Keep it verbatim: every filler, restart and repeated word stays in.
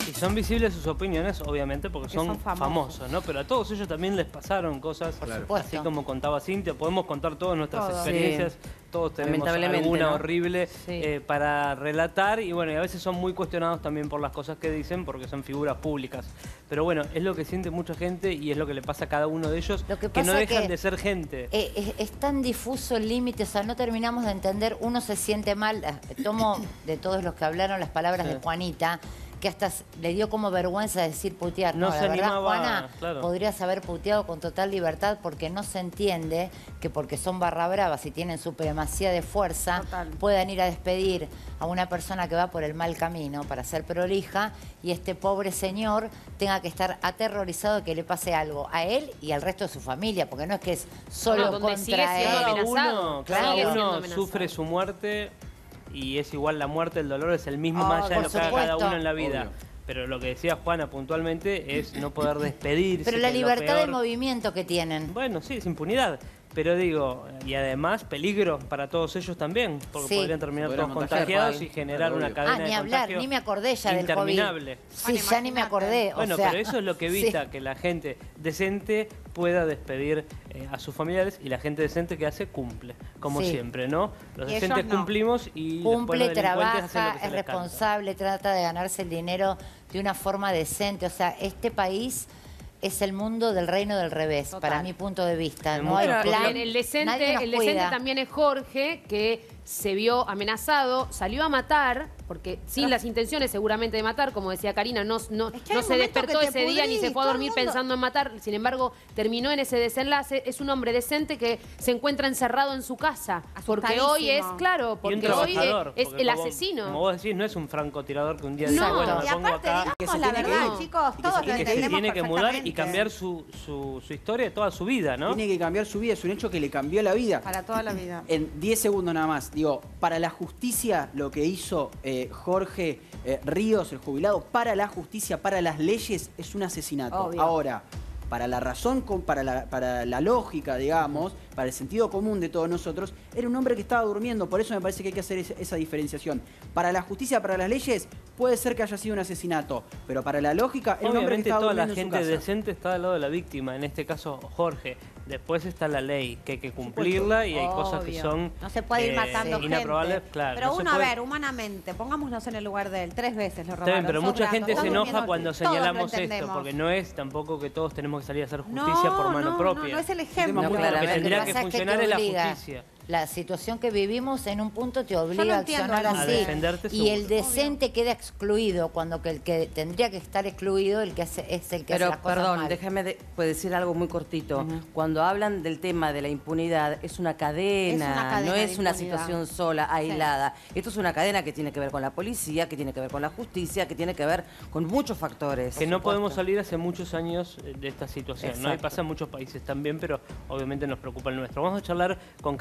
Y son visibles sus opiniones, obviamente, porque son, son famosos. famosos, ¿no? Pero a todos ellos también les pasaron cosas, Claro. así como contaba Cintia. Podemos contar todas nuestras Todo. experiencias, Sí. todos tenemos Lamentablemente, alguna ¿no? horrible Sí. eh, para relatar. Y bueno, y a veces son muy cuestionados también por las cosas que dicen, porque son figuras públicas. Pero bueno, es lo que siente mucha gente y es lo que le pasa a cada uno de ellos, Lo que que no pasa dejan que- de ser gente. Eh, es, es tan difuso el límite, o sea, no terminamos de entender, uno se siente mal, eh, tomo de todos los que hablaron las palabras Sí. de Juanita, que hasta s- le dio como vergüenza decir putear. No No, se la verdad, animaba, Juana, claro. podrías haber puteado con total libertad porque no se entiende que porque son barra bravas y tienen supremacía de fuerza, Total. puedan ir a despedir a una persona que va por el mal camino para ser prolija y este pobre señor tenga que estar aterrorizado de que le pase algo a él y al resto de su familia, porque no es que es solo No, donde sigue contra siendo él. Cada amenazado. uno, cada Sigue uno siendo amenazado. sufre su muerte y es igual la muerte, el dolor es el mismo Oh, más allá de por lo que haga cada supuesto. uno en la vida. Obvio. Pero lo que decía Juana puntualmente es no poder despedirse. Pero la que es lo libertad de peor. movimiento que tienen. Bueno, sí, es impunidad. Pero digo, y además peligro para todos elellos también, porque Sí. podrían terminar Podrían todos contagiar, contagiados claro. y generar Claro, una obvio. cadena Ah, ni de hablar, contagio ni me acordé ya del COVID. interminable. Sí, Bueno, ya ni me acordé. o Bueno, sea, pero eso es lo que sí. evita que la gente decente pueda despedir eh, a sus familiares y la gente decente que hace cumple, como Sí. siempre, ¿no? Los Y decentes ellos no. cumplimos y después Cumple, los delincuentes hacen lo trabaja, que se es les canta. responsable, trata de ganarse el dinero de una forma decente. O sea, este país es el mundo del reino del revés, Total. para mi punto de vista. En No hay muchos plan, El, el decente, nadie nos el decente cuida. también es Jorge, que se vio amenazado, salió a matar, porque sin las intenciones seguramente de matar, como decía Karina, no, no, Es que hay no un se momento despertó que te ese día ni se pudrís, fue a todo el dormir mundo- pensando en matar, sin embargo terminó en ese desenlace. Es un hombre decente que se encuentra encerrado en su casa, porque hoy es, Asustadísimo. claro, Y un porque hoy es, trabajador, es porque el como- asesino. Como vos decís, no es un francotirador que un día dice, No. bueno, me Y pongo aparte, acá. que se digamos la tiene que verdad, ir. chicos, Y que todos se lo tiene Que que se entendemos tiene que mudar y perfectamente. cambiar su, su, su historia, toda su vida, ¿no? Tiene que cambiar su vida, es un hecho que le cambió la vida. Para toda la vida. En diez segundos nada más, digo, para la justicia lo que hizo eh, Jorge eh, Ríos, el jubilado, para la justicia, para las leyes, es un asesinato. Obvio. Ahora, para la razón, con- para la, para la lógica, digamos, para el sentido común de todos nosotros, era un hombre que estaba durmiendo, por eso me parece que hay que hacer esa, esa diferenciación. Para la justicia, para las leyes, puede ser que haya sido un asesinato, pero para la lógica, era un hombre que Obviamente estaba toda la durmiendo en su gente casa. decente está del lado de la víctima, en este caso Jorge. Después está la ley, que hay que cumplirla y hay cosas que Obvio. son No se puede ir eh, matando inaprobables, gente. claro. Pero no se uno, puede- a ver, humanamente, pongámonos en el lugar de él. Tres veces lo Está robaron. bien, pero mucha sobrando, gente está se enoja durmiendo, cuando todos lo señalamos esto, entendemos. porque no es tampoco que todos tenemos que salir a hacer No, justicia por mano no, propia. No, no es el tema ejemplo. muy Lo que claramente. tendría Lo que pasa es funcionar te es la obliga. justicia. La situación que vivimos en un punto te obliga no a entiendo accionar a así. defenderte, Y el seguro. decente queda excluido, cuando que el que tendría que estar excluido el que hace, es el que hace Pero, las cosas perdón, mal. déjame de- pues decir algo muy cortito. Cuando hablan del tema de la impunidad, es una cadena, Es una cadena no de es una impunidad. situación sola, aislada. Esto es una cadena que tiene que ver con la policía, que tiene que ver con la justicia, que tiene que ver con muchos factores. Que no Por podemos supuesto. salir hace muchos años eh, de esta situación, ¿no? Y Exacto. pasa en muchos países también, pero obviamente nos preocupa el nuestro. Vamos a charlar con